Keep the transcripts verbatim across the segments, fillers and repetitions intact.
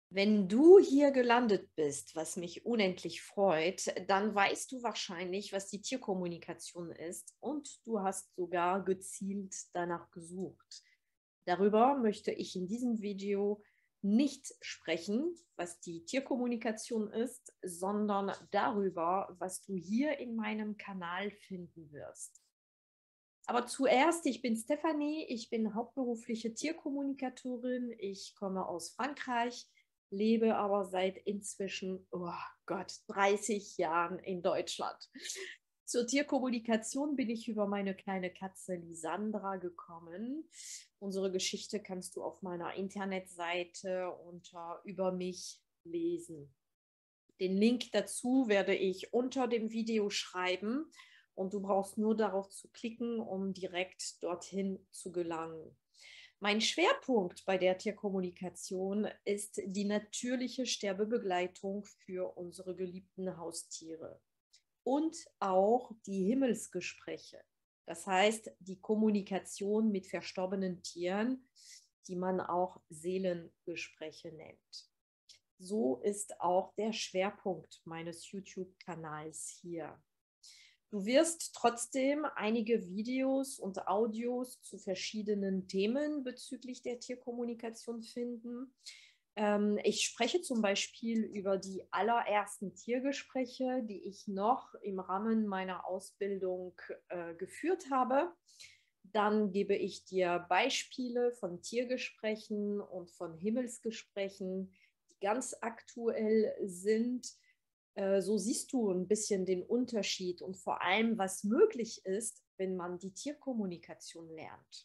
Wenn du hier gelandet bist, was mich unendlich freut, dann weißt du wahrscheinlich, was die Tierkommunikation ist und du hast sogar gezielt danach gesucht. Darüber möchte ich in diesem Video nicht sprechen, was die Tierkommunikation ist, sondern darüber, was du hier in meinem Kanal finden wirst. Aber zuerst, ich bin Stefanie, ich bin hauptberufliche Tierkommunikatorin, ich komme aus Frankreich, lebe aber seit inzwischen, oh Gott, dreißig Jahren in Deutschland. Zur Tierkommunikation bin ich über meine kleine Katze Lisandra gekommen. Unsere Geschichte kannst du auf meiner Internetseite unter Über mich lesen. Den Link dazu werde ich unter dem Video schreiben und du brauchst nur darauf zu klicken, um direkt dorthin zu gelangen. Mein Schwerpunkt bei der Tierkommunikation ist die natürliche Sterbebegleitung für unsere geliebten Haustiere und auch die Himmelsgespräche. Das heißt, die Kommunikation mit verstorbenen Tieren, die man auch Seelengespräche nennt. So ist auch der Schwerpunkt meines YouTube-Kanals hier. Du wirst trotzdem einige Videos und Audios zu verschiedenen Themen bezüglich der Tierkommunikation finden. Ähm, ich spreche zum Beispiel über die allerersten Tiergespräche, die ich noch im Rahmen meiner Ausbildung äh, geführt habe. Dann gebe ich dir Beispiele von Tiergesprächen und von Himmelsgesprächen, die ganz aktuell sind. So siehst du ein bisschen den Unterschied und vor allem, was möglich ist, wenn man die Tierkommunikation lernt.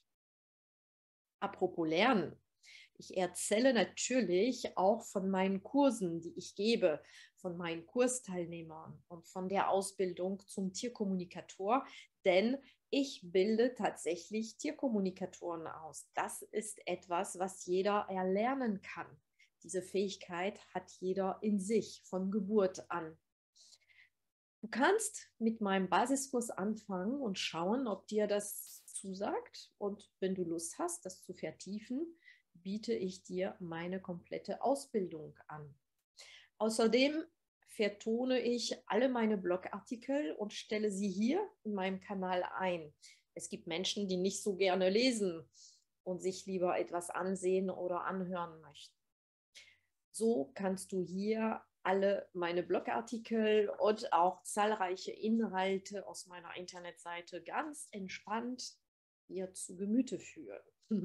Apropos Lernen. Ich erzähle natürlich auch von meinen Kursen, die ich gebe, von meinen Kursteilnehmern und von der Ausbildung zum Tierkommunikator, denn ich bilde tatsächlich Tierkommunikatoren aus. Das ist etwas, was jeder erlernen kann. Diese Fähigkeit hat jeder in sich von Geburt an. Du kannst mit meinem Basiskurs anfangen und schauen, ob dir das zusagt. Und wenn du Lust hast, das zu vertiefen, biete ich dir meine komplette Ausbildung an. Außerdem vertone ich alle meine Blogartikel und stelle sie hier in meinem Kanal ein. Es gibt Menschen, die nicht so gerne lesen und sich lieber etwas ansehen oder anhören möchten. So kannst du hier alle meine Blogartikel und auch zahlreiche Inhalte aus meiner Internetseite ganz entspannt dir zu Gemüte führen.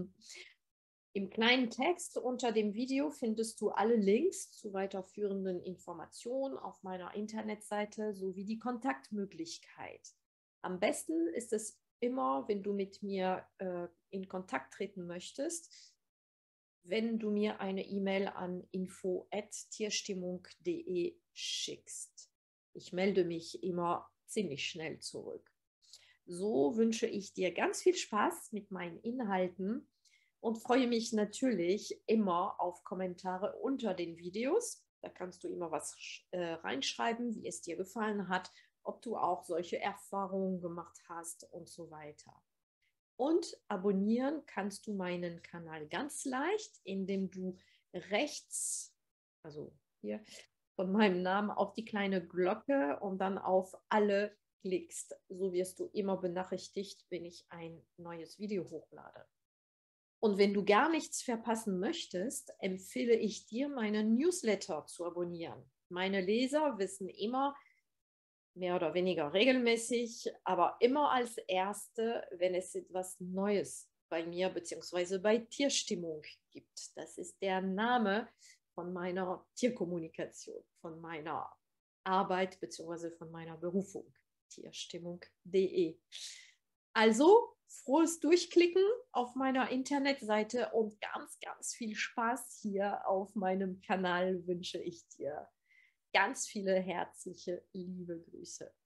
Im kleinen Text unter dem Video findest du alle Links zu weiterführenden Informationen auf meiner Internetseite sowie die Kontaktmöglichkeit. Am besten ist es immer, wenn du mit mir äh, in Kontakt treten möchtest, wenn du mir eine E-Mail an info at tierstimmung punkt de schickst. Ich melde mich immer ziemlich schnell zurück. So wünsche ich dir ganz viel Spaß mit meinen Inhalten und freue mich natürlich immer auf Kommentare unter den Videos. Da kannst du immer was äh, reinschreiben, wie es dir gefallen hat, ob du auch solche Erfahrungen gemacht hast und so weiter. Und abonnieren kannst du meinen Kanal ganz leicht, indem du rechts, also hier von meinem Namen, auf die kleine Glocke und dann auf alle klickst. So wirst du immer benachrichtigt, wenn ich ein neues Video hochlade. Und wenn du gar nichts verpassen möchtest, empfehle ich dir, meinen Newsletter zu abonnieren. Meine Leser wissen immer, mehr oder weniger regelmäßig, aber immer als Erste, wenn es etwas Neues bei mir bzw. bei Tierstimmung gibt. Das ist der Name von meiner Tierkommunikation, von meiner Arbeit bzw. von meiner Berufung, tierstimmung punkt de. Also frohes Durchklicken auf meiner Internetseite und ganz, ganz viel Spaß hier auf meinem Kanal wünsche ich dir. Ganz viele herzliche, liebe Grüße.